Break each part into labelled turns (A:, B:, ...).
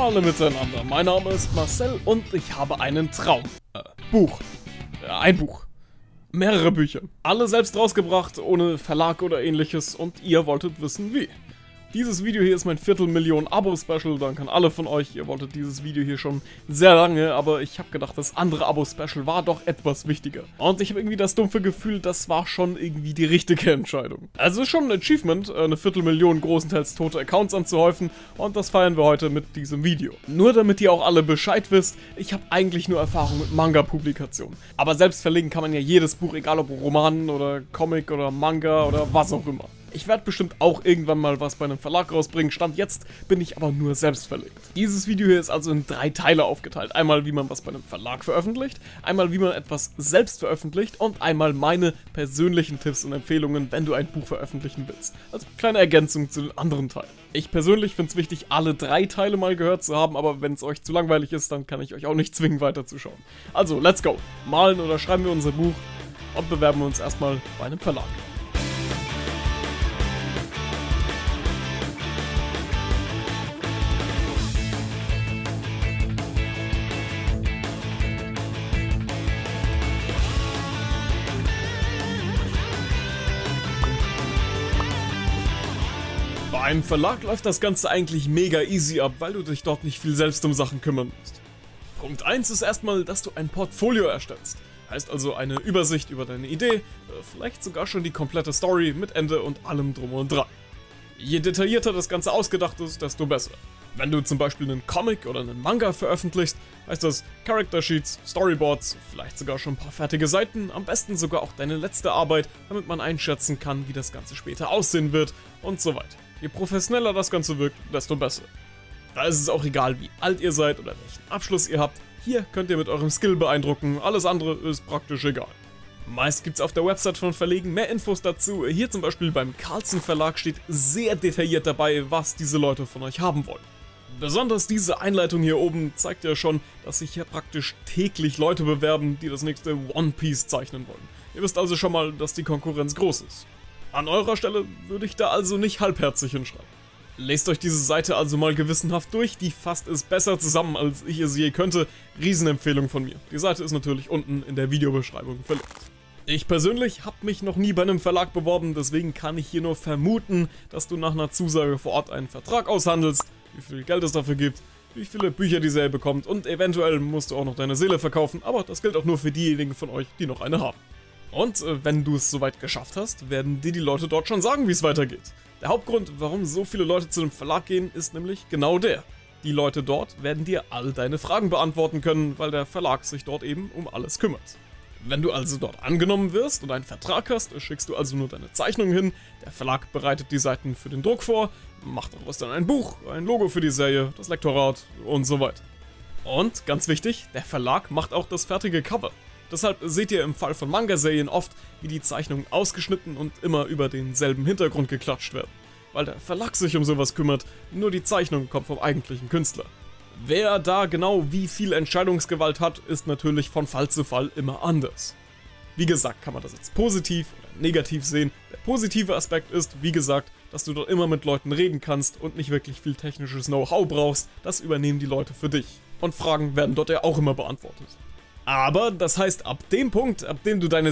A: alle miteinander, mein Name ist Marcel und ich habe einen Traum. Buch. Ein Buch. Mehrere Bücher. Alle selbst rausgebracht, ohne Verlag oder ähnliches und ihr wolltet wissen wie. Dieses Video hier ist mein Viertelmillion-Abo-Special, danke an alle von euch. Ihr wolltet dieses Video hier schon sehr lange, aber ich habe gedacht, das andere Abo-Special war doch etwas wichtiger. Und ich habe irgendwie das dumpfe Gefühl, das war schon irgendwie die richtige Entscheidung. Also ist schon ein Achievement, eine Viertelmillion großenteils tote Accounts anzuhäufen und das feiern wir heute mit diesem Video. Nur damit ihr auch alle Bescheid wisst, ich habe eigentlich nur Erfahrung mit Manga-Publikationen. Aber selbst verlegen kann man ja jedes Buch, egal ob Roman oder Comic oder Manga oder was auch immer. Ich werde bestimmt auch irgendwann mal was bei einem Verlag rausbringen, Stand jetzt bin ich aber nur selbst verlegt. Dieses Video hier ist also in 3 Teile aufgeteilt. Einmal wie man was bei einem Verlag veröffentlicht, einmal wie man etwas selbst veröffentlicht und einmal meine persönlichen Tipps und Empfehlungen, wenn du ein Buch veröffentlichen willst. Also kleine Ergänzung zu den anderen Teilen. Ich persönlich finde es wichtig, alle 3 Teile mal gehört zu haben, aber wenn es euch zu langweilig ist, dann kann ich euch auch nicht zwingen weiterzuschauen. Also let's go! Malen oder schreiben wir unser Buch und bewerben wir uns erstmal bei einem Verlag. Beim Verlag läuft das Ganze eigentlich mega easy ab, weil du dich dort nicht viel selbst um Sachen kümmern musst. Punkt 1 ist erstmal, dass du ein Portfolio erstellst. Heißt also eine Übersicht über deine Idee, vielleicht sogar schon die komplette Story mit Ende und allem drum und dran. Je detaillierter das Ganze ausgedacht ist, desto besser. Wenn du zum Beispiel einen Comic oder einen Manga veröffentlichst, heißt das Character Sheets, Storyboards, vielleicht sogar schon ein paar fertige Seiten, am besten sogar auch deine letzte Arbeit, damit man einschätzen kann, wie das Ganze später aussehen wird und so weiter. Je professioneller das Ganze wirkt, desto besser. Da ist es auch egal, wie alt ihr seid oder welchen Abschluss ihr habt, hier könnt ihr mit eurem Skill beeindrucken, alles andere ist praktisch egal. Meist gibt es auf der Website von Verlegen mehr Infos dazu, hier zum Beispiel beim Carlsen Verlag steht sehr detailliert dabei, was diese Leute von euch haben wollen. Besonders diese Einleitung hier oben zeigt ja schon, dass sich hier praktisch täglich Leute bewerben, die das nächste One Piece zeichnen wollen. Ihr wisst also schon mal, dass die Konkurrenz groß ist. An eurer Stelle würde ich da also nicht halbherzig hinschreiben. Lest euch diese Seite also mal gewissenhaft durch, die fasst es besser zusammen, als ich es je könnte. Riesenempfehlung von mir. Die Seite ist natürlich unten in der Videobeschreibung verlinkt. Ich persönlich habe mich noch nie bei einem Verlag beworben, deswegen kann ich hier nur vermuten, dass du nach einer Zusage vor Ort einen Vertrag aushandelst, wie viel Geld es dafür gibt, wie viele Bücher die Serie bekommt und eventuell musst du auch noch deine Seele verkaufen, aber das gilt auch nur für diejenigen von euch, die noch eine haben. Und wenn du es soweit geschafft hast, werden dir die Leute dort schon sagen, wie es weitergeht. Der Hauptgrund, warum so viele Leute zu dem Verlag gehen, ist nämlich genau der. Die Leute dort werden dir all deine Fragen beantworten können, weil der Verlag sich dort eben um alles kümmert. Wenn du also dort angenommen wirst und einen Vertrag hast, schickst du also nur deine Zeichnungen hin, der Verlag bereitet die Seiten für den Druck vor, macht daraus dann ein Buch, ein Logo für die Serie, das Lektorat und so weiter. Und, ganz wichtig, der Verlag macht auch das fertige Cover. Deshalb seht ihr im Fall von Manga-Serien oft, wie die Zeichnungen ausgeschnitten und immer über denselben Hintergrund geklatscht werden. Weil der Verlag sich um sowas kümmert, nur die Zeichnung kommt vom eigentlichen Künstler. Wer da genau wie viel Entscheidungsgewalt hat, ist natürlich von Fall zu Fall immer anders. Wie gesagt, kann man das jetzt positiv oder negativ sehen. Der positive Aspekt ist, wie gesagt, dass du dort immer mit Leuten reden kannst und nicht wirklich viel technisches Know-how brauchst. Das übernehmen die Leute für dich. Und Fragen werden dort ja auch immer beantwortet. Aber das heißt, ab dem Punkt, ab dem du deine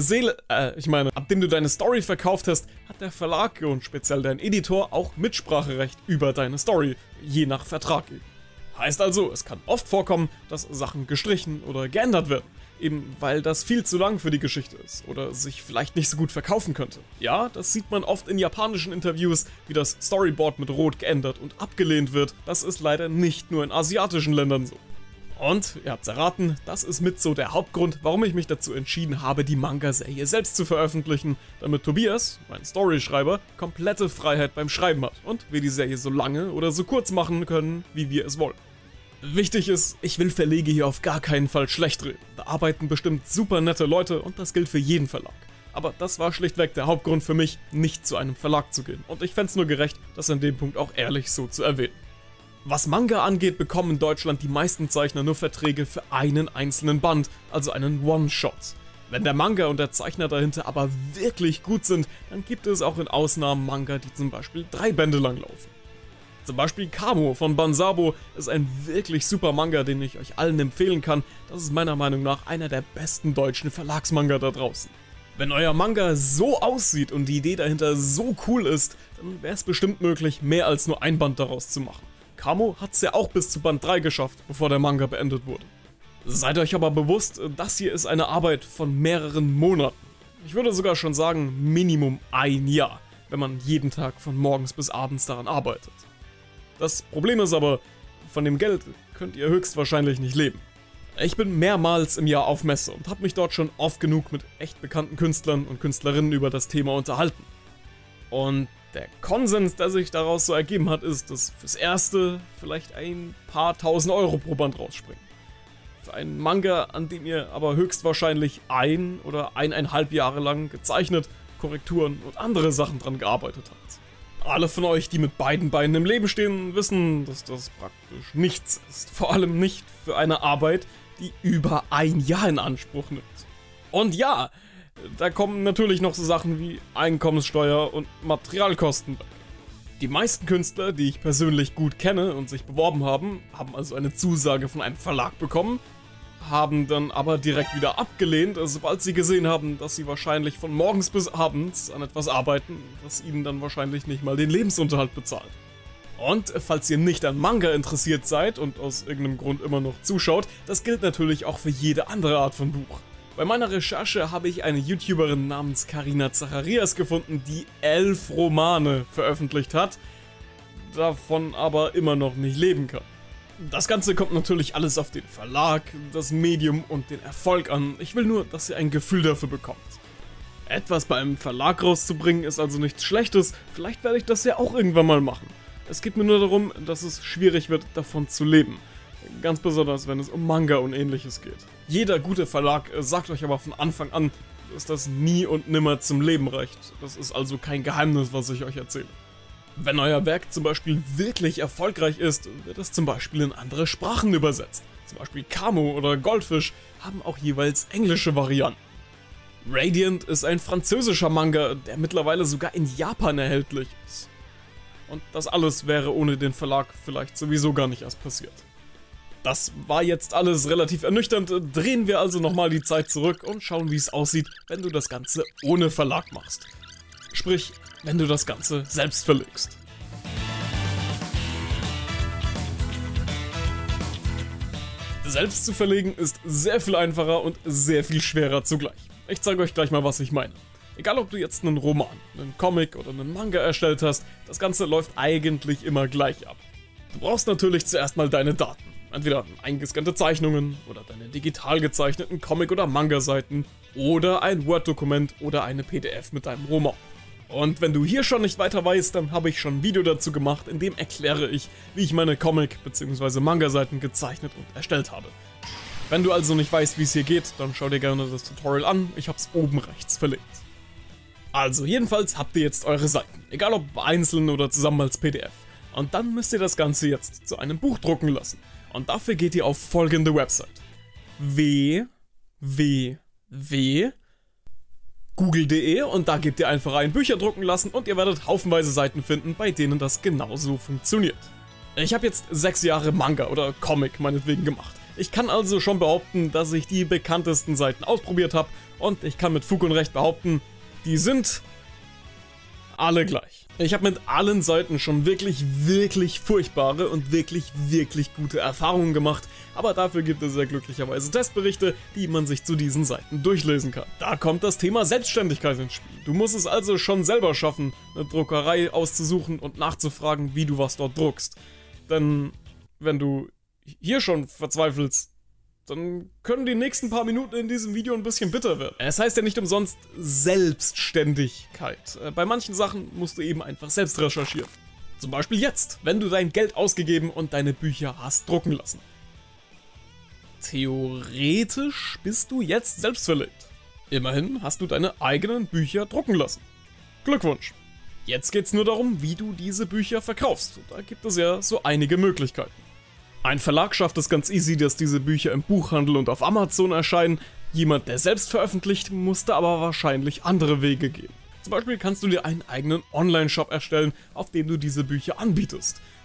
A: Story verkauft hast, hat der Verlag und speziell dein Editor auch Mitspracherecht über deine Story, je nach Vertrag eben. Heißt also, es kann oft vorkommen, dass Sachen gestrichen oder geändert werden, eben weil das viel zu lang für die Geschichte ist oder sich vielleicht nicht so gut verkaufen könnte. Ja, das sieht man oft in japanischen Interviews, wie das Storyboard mit Rot geändert und abgelehnt wird. Das ist leider nicht nur in asiatischen Ländern so. Und, ihr habt's erraten, das ist mit so der Hauptgrund, warum ich mich dazu entschieden habe, die Manga-Serie selbst zu veröffentlichen, damit Tobias, mein Storyschreiber, komplette Freiheit beim Schreiben hat und wir die Serie so lange oder so kurz machen können, wie wir es wollen. Wichtig ist, ich will Verlege hier auf gar keinen Fall schlecht reden. Da arbeiten bestimmt super nette Leute und das gilt für jeden Verlag. Aber das war schlichtweg der Hauptgrund für mich, nicht zu einem Verlag zu gehen und ich fänd's nur gerecht, das an dem Punkt auch ehrlich so zu erwähnen. Was Manga angeht, bekommen in Deutschland die meisten Zeichner nur Verträge für einen einzelnen Band, also einen One-Shot. Wenn der Manga und der Zeichner dahinter aber wirklich gut sind, dann gibt es auch in Ausnahmen Manga, die zum Beispiel 3 Bände lang laufen. Zum Beispiel Kamo von Bansabo ist ein wirklich super Manga, den ich euch allen empfehlen kann. Das ist meiner Meinung nach einer der besten deutschen Verlagsmanga da draußen. Wenn euer Manga so aussieht und die Idee dahinter so cool ist, dann wäre es bestimmt möglich, mehr als nur ein Band daraus zu machen. Kamo hat es ja auch bis zu Band 3 geschafft, bevor der Manga beendet wurde. Seid euch aber bewusst, das hier ist eine Arbeit von mehreren Monaten. Ich würde sogar schon sagen, Minimum ein Jahr, wenn man jeden Tag von morgens bis abends daran arbeitet. Das Problem ist aber, von dem Geld könnt ihr höchstwahrscheinlich nicht leben. Ich bin mehrmals im Jahr auf Messe und habe mich dort schon oft genug mit echt bekannten Künstlern und Künstlerinnen über das Thema unterhalten. Und der Konsens, der sich daraus so ergeben hat, ist, dass fürs Erste vielleicht ein paar tausend Euro pro Band rausspringen. Für einen Manga, an dem ihr aber höchstwahrscheinlich 1 oder 1,5 Jahre lang gezeichnet, Korrekturen und andere Sachen dran gearbeitet habt. Alle von euch, die mit beiden Beinen im Leben stehen, wissen, dass das praktisch nichts ist. Vor allem nicht für eine Arbeit, die über ein Jahr in Anspruch nimmt. Und ja, da kommen natürlich noch so Sachen wie Einkommenssteuer und Materialkosten weg. Die meisten Künstler, die ich persönlich gut kenne und sich beworben haben, haben also eine Zusage von einem Verlag bekommen, haben dann aber direkt wieder abgelehnt, sobald sie gesehen haben, dass sie wahrscheinlich von morgens bis abends an etwas arbeiten, das ihnen dann wahrscheinlich nicht mal den Lebensunterhalt bezahlt. Und falls ihr nicht an Manga interessiert seid und aus irgendeinem Grund immer noch zuschaut, das gilt natürlich auch für jede andere Art von Buch. Bei meiner Recherche habe ich eine YouTuberin namens Karina Zacharias gefunden, die 11 Romane veröffentlicht hat, davon aber immer noch nicht leben kann. Das Ganze kommt natürlich alles auf den Verlag, das Medium und den Erfolg an. Ich will nur, dass ihr ein Gefühl dafür bekommt. Etwas bei einem Verlag rauszubringen ist also nichts Schlechtes, vielleicht werde ich das ja auch irgendwann mal machen. Es geht mir nur darum, dass es schwierig wird, davon zu leben. Ganz besonders, wenn es um Manga und ähnliches geht. Jeder gute Verlag sagt euch aber von Anfang an, dass das nie und nimmer zum Leben reicht. Das ist also kein Geheimnis, was ich euch erzähle. Wenn euer Werk zum Beispiel wirklich erfolgreich ist, wird es zum Beispiel in andere Sprachen übersetzt. Zum Beispiel Kamo oder Goldfish haben auch jeweils englische Varianten. Radiant ist ein französischer Manga, der mittlerweile sogar in Japan erhältlich ist. Und das alles wäre ohne den Verlag vielleicht sowieso gar nicht erst passiert. Das war jetzt alles relativ ernüchternd, drehen wir also nochmal die Zeit zurück und schauen, wie es aussieht, wenn du das Ganze ohne Verlag machst. Sprich, wenn du das Ganze selbst verlegst. Selbst zu verlegen ist sehr viel einfacher und sehr viel schwerer zugleich. Ich zeige euch gleich mal, was ich meine. Egal ob du jetzt einen Roman, einen Comic oder einen Manga erstellt hast, das Ganze läuft eigentlich immer gleich ab. Du brauchst natürlich zuerst mal deine Daten. Entweder eingescannte Zeichnungen oder deine digital gezeichneten Comic- oder Manga-Seiten oder ein Word-Dokument oder eine PDF mit deinem Roman. Und wenn du hier schon nicht weiter weißt, dann habe ich schon ein Video dazu gemacht, in dem erkläre ich, wie ich meine Comic- bzw. Manga-Seiten gezeichnet und erstellt habe. Wenn du also nicht weißt, wie es hier geht, dann schau dir gerne das Tutorial an, ich habe es oben rechts verlinkt. Also jedenfalls habt ihr jetzt eure Seiten, egal ob einzeln oder zusammen als PDF. Und dann müsst ihr das Ganze jetzt zu einem Buch drucken lassen. Und dafür geht ihr auf folgende Website. www.google.de und da gebt ihr einfach ein Bücher drucken lassen und ihr werdet haufenweise Seiten finden, bei denen das genauso funktioniert. Ich habe jetzt 6 Jahre Manga oder Comic meinetwegen gemacht. Ich kann also schon behaupten, dass ich die bekanntesten Seiten ausprobiert habe und ich kann mit Fug und Recht behaupten, die sind alle gleich. Ich habe mit allen Seiten schon wirklich furchtbare und wirklich gute Erfahrungen gemacht, aber dafür gibt es ja glücklicherweise Testberichte, die man sich zu diesen Seiten durchlesen kann. Da kommt das Thema Selbstständigkeit ins Spiel. Du musst es also schon selber schaffen, eine Druckerei auszusuchen und nachzufragen, wie du was dort druckst. Denn wenn du hier schon verzweifelst, dann können die nächsten paar Minuten in diesem Video ein bisschen bitter werden. Es heißt ja nicht umsonst Selbstständigkeit. Bei manchen Sachen musst du eben einfach selbst recherchieren. Zum Beispiel jetzt, wenn du dein Geld ausgegeben und deine Bücher hast drucken lassen. Theoretisch bist du jetzt selbst verlegt. Immerhin hast du deine eigenen Bücher drucken lassen. Glückwunsch! Jetzt geht's nur darum, wie du diese Bücher verkaufst. Und da gibt es ja so einige Möglichkeiten. Ein Verlag schafft es ganz easy, dass diese Bücher im Buchhandel und auf Amazon erscheinen. Jemand, der selbst veröffentlicht, musste aber wahrscheinlich andere Wege gehen. Zum Beispiel kannst du dir einen eigenen Online-Shop erstellen, auf dem du diese Bücher anbietest.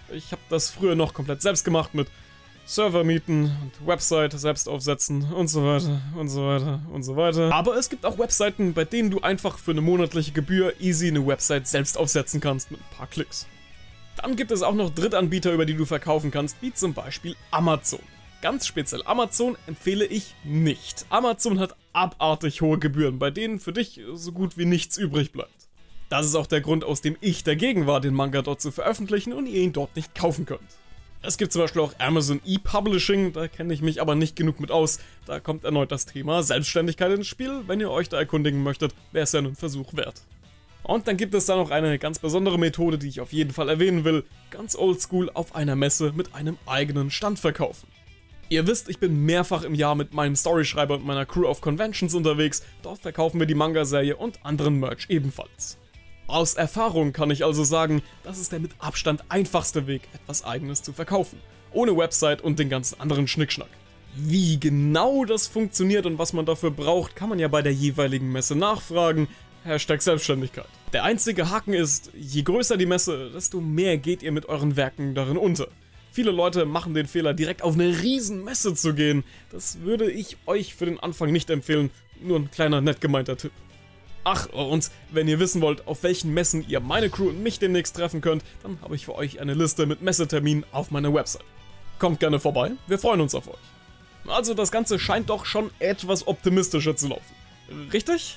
A: Ich habe das früher noch komplett selbst gemacht mit Server mieten und Website selbst aufsetzen und so weiter und so weiter und so weiter. Aber es gibt auch Webseiten, bei denen du einfach für eine monatliche Gebühr easy eine Website selbst aufsetzen kannst mit ein paar Klicks. Dann gibt es auch noch Drittanbieter, über die du verkaufen kannst, wie zum Beispiel Amazon. Ganz speziell Amazon empfehle ich nicht. Amazon hat abartig hohe Gebühren, bei denen für dich so gut wie nichts übrig bleibt. Das ist auch der Grund, aus dem ich dagegen war, den Manga dort zu veröffentlichen und ihr ihn dort nicht kaufen könnt. Es gibt zum Beispiel auch Amazon E-Publishing, da kenne ich mich aber nicht genug mit aus. Da kommt erneut das Thema Selbstständigkeit ins Spiel. Wenn ihr euch da erkundigen möchtet, wäre es ja einen Versuch wert. Und dann gibt es da noch eine ganz besondere Methode, die ich auf jeden Fall erwähnen will. Ganz oldschool auf einer Messe mit einem eigenen Stand verkaufen. Ihr wisst, ich bin mehrfach im Jahr mit meinem Storyschreiber und meiner Crew auf Conventions unterwegs. Dort verkaufen wir die Manga-Serie und anderen Merch ebenfalls. Aus Erfahrung kann ich also sagen, das ist der mit Abstand einfachste Weg, etwas Eigenes zu verkaufen. Ohne Website und den ganzen anderen Schnickschnack. Wie genau das funktioniert und was man dafür braucht, kann man ja bei der jeweiligen Messe nachfragen. #Selbstständigkeit. Der einzige Haken ist, je größer die Messe, desto mehr geht ihr mit euren Werken darin unter. Viele Leute machen den Fehler, direkt auf eine riesen Messe zu gehen. Das würde ich euch für den Anfang nicht empfehlen, nur ein kleiner nett gemeinter Tipp. Ach, und wenn ihr wissen wollt, auf welchen Messen ihr meine Crew und mich demnächst treffen könnt, dann habe ich für euch eine Liste mit Messeterminen auf meiner Website. Kommt gerne vorbei, wir freuen uns auf euch. Also das Ganze scheint doch schon etwas optimistischer zu laufen. Richtig?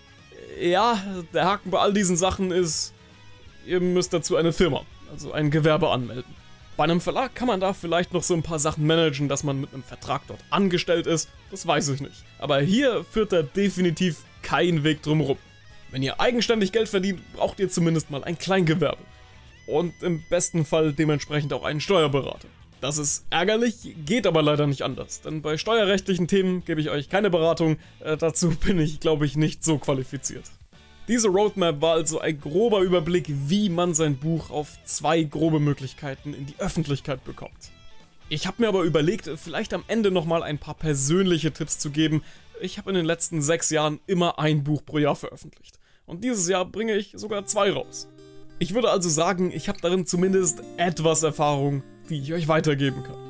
A: Ja, der Haken bei all diesen Sachen ist, ihr müsst dazu eine Firma, also ein Gewerbe anmelden. Bei einem Verlag kann man da vielleicht noch so ein paar Sachen managen, dass man mit einem Vertrag dort angestellt ist, das weiß ich nicht. Aber hier führt da definitiv kein Weg drumherum. Wenn ihr eigenständig Geld verdient, braucht ihr zumindest mal ein Kleingewerbe. Und im besten Fall dementsprechend auch einen Steuerberater. Das ist ärgerlich, geht aber leider nicht anders, denn bei steuerrechtlichen Themen gebe ich euch keine Beratung, dazu bin ich, glaube ich, nicht so qualifiziert. Diese Roadmap war also ein grober Überblick, wie man sein Buch auf 2 grobe Möglichkeiten in die Öffentlichkeit bekommt. Ich habe mir aber überlegt, vielleicht am Ende nochmal ein paar persönliche Tipps zu geben. Ich habe in den letzten 6 Jahren immer ein Buch pro Jahr veröffentlicht. Und dieses Jahr bringe ich sogar 2 raus. Ich würde also sagen, ich habe darin zumindest etwas Erfahrung, die ich euch weitergeben kann.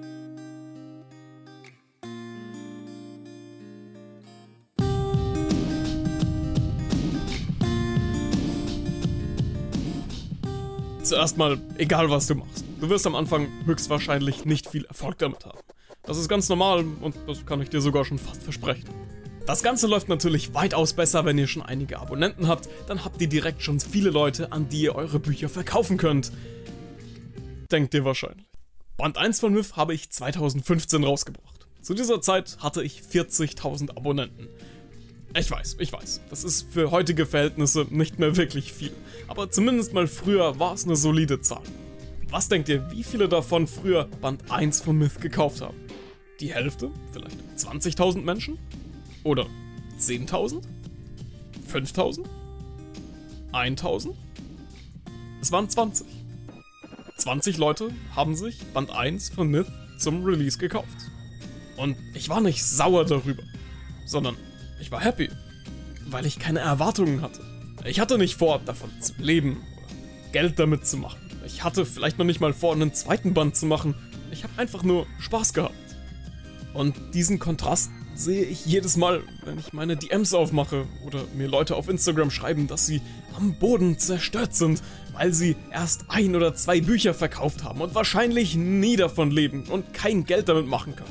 A: Zuerst mal, egal was du machst, du wirst am Anfang höchstwahrscheinlich nicht viel Erfolg damit haben. Das ist ganz normal und das kann ich dir sogar schon fast versprechen. Das Ganze läuft natürlich weitaus besser, wenn ihr schon einige Abonnenten habt, dann habt ihr direkt schon viele Leute, an die ihr eure Bücher verkaufen könnt. Denkt ihr wahrscheinlich. Band 1 von Myth habe ich 2015 rausgebracht. Zu dieser Zeit hatte ich 40.000 Abonnenten. Ich weiß, das ist für heutige Verhältnisse nicht mehr wirklich viel, aber zumindest mal früher war es eine solide Zahl. Was denkt ihr, wie viele davon früher Band 1 von Myth gekauft haben? Die Hälfte? Vielleicht 20.000 Menschen? Oder 10.000? 5.000? 1.000? Es waren 20. 20 Leute haben sich Band 1 von Myth zum Release gekauft. Und ich war nicht sauer darüber, sondern ich war happy, weil ich keine Erwartungen hatte. Ich hatte nicht vor, davon zu leben oder Geld damit zu machen. Ich hatte vielleicht noch nicht mal vor, einen zweiten Band zu machen. Ich habe einfach nur Spaß gehabt. Und diesen Kontrast sehe ich jedes Mal, wenn ich meine DMs aufmache oder mir Leute auf Instagram schreiben, dass sie am Boden zerstört sind, weil sie erst 1 oder 2 Bücher verkauft haben und wahrscheinlich nie davon leben und kein Geld damit machen können.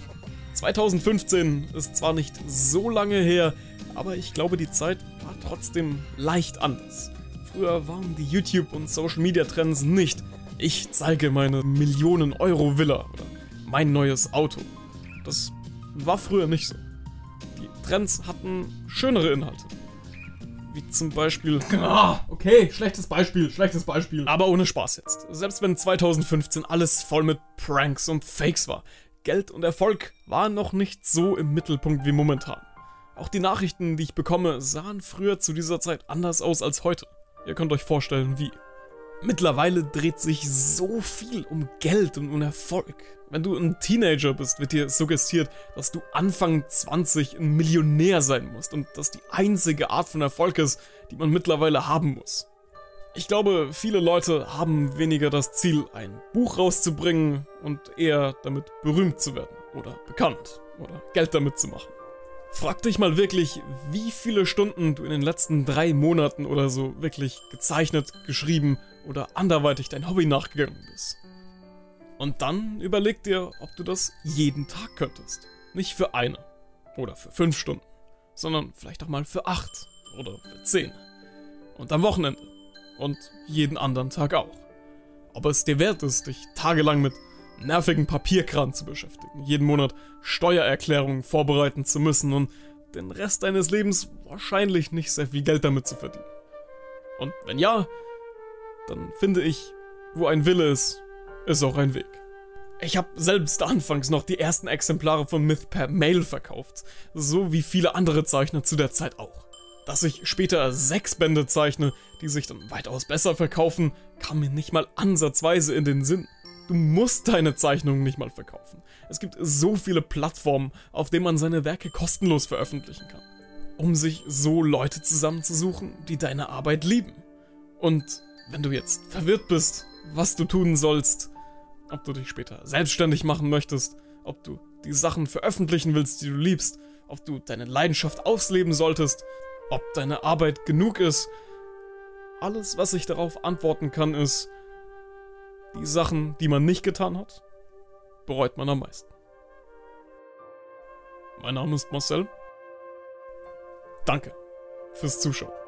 A: 2015 ist zwar nicht so lange her, aber ich glaube, die Zeit war trotzdem leicht anders. Früher waren die YouTube- und Social-Media-Trends nicht: ich zeige meine Millionen-Euro-Villa oder mein neues Auto. Das war früher nicht so. Die Trends hatten schönere Inhalte. Wie zum Beispiel... Okay, schlechtes Beispiel. Aber ohne Spaß jetzt. Selbst wenn 2015 alles voll mit Pranks und Fakes war, Geld und Erfolg waren noch nicht so im Mittelpunkt wie momentan. Auch die Nachrichten, die ich bekomme, sahen früher zu dieser Zeit anders aus als heute. Ihr könnt euch vorstellen, wie. Mittlerweile dreht sich so viel um Geld und um Erfolg. Wenn du ein Teenager bist, wird dir suggestiert, dass du Anfang 20 ein Millionär sein musst und dass die einzige Art von Erfolg ist, die man mittlerweile haben muss. Ich glaube, viele Leute haben weniger das Ziel, ein Buch rauszubringen und eher damit berühmt zu werden oder bekannt oder Geld damit zu machen. Frag dich mal wirklich, wie viele Stunden du in den letzten 3 Monaten oder so wirklich gezeichnet, geschrieben oder anderweitig dein Hobby nachgegangen bist. Und dann überleg dir, ob du das jeden Tag könntest. Nicht für 1 oder für 5 Stunden, sondern vielleicht auch mal für 8 oder für 10. Und am Wochenende. Und jeden anderen Tag auch. Ob es dir wert ist, dich tagelang mit nervigen Papierkram zu beschäftigen, jeden Monat Steuererklärungen vorbereiten zu müssen und den Rest deines Lebens wahrscheinlich nicht sehr viel Geld damit zu verdienen. Und wenn ja, dann finde ich, wo ein Wille ist, ist auch ein Weg. Ich habe selbst anfangs noch die ersten Exemplare von Myth per Mail verkauft, so wie viele andere Zeichner zu der Zeit auch. Dass ich später 6 Bände zeichne, die sich dann weitaus besser verkaufen, kam mir nicht mal ansatzweise in den Sinn. Du musst deine Zeichnungen nicht mal verkaufen. Es gibt so viele Plattformen, auf denen man seine Werke kostenlos veröffentlichen kann. Um sich so Leute zusammenzusuchen, die deine Arbeit lieben. Und wenn du jetzt verwirrt bist, was du tun sollst, ob du dich später selbstständig machen möchtest, ob du die Sachen veröffentlichen willst, die du liebst, ob du deine Leidenschaft ausleben solltest, ob deine Arbeit genug ist, alles, was ich darauf antworten kann, ist: Die Sachen, die man nicht getan hat, bereut man am meisten. Mein Name ist Marcel. Danke fürs Zuschauen.